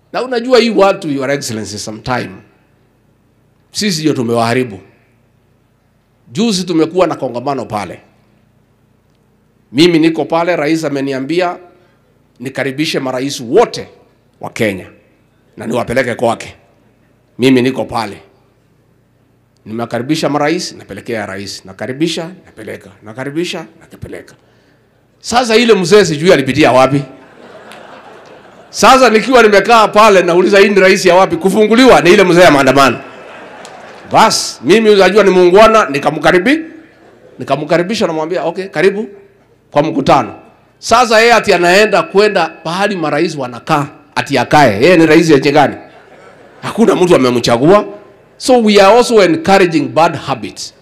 Na unajua hii watu, Your Excellency, sometime sisi ndio tumewaharibu. Juzi tumekuwa na kongamano pale. Mimi niko pale, rais ameniambia nikaribishe marais wote wa Kenya na niwapeleke kwake. Mimi niko pale. Nimekaribisha marais, napelekea rais. Nakaribisha, napeleka. Nakaribisha, nakipeleka. Sasa ile mzee sijui alipitia wapi. Sasa nikiwa nimekaa pale nauliza hii ni rais ya wapi, kufunguliwa ni ile mzee ya maandamano. Bas, mimi unajua ni muungwana, nikamkaribisha na mwambia okay, karibu kwa mkutano. Sasa yeye ati anaenda kwenda pahali marais wanakaa, ati akae. Yeye ni rais ya nchi gani? Hakuna mtu amemchagua. So we are also encouraging bad habits.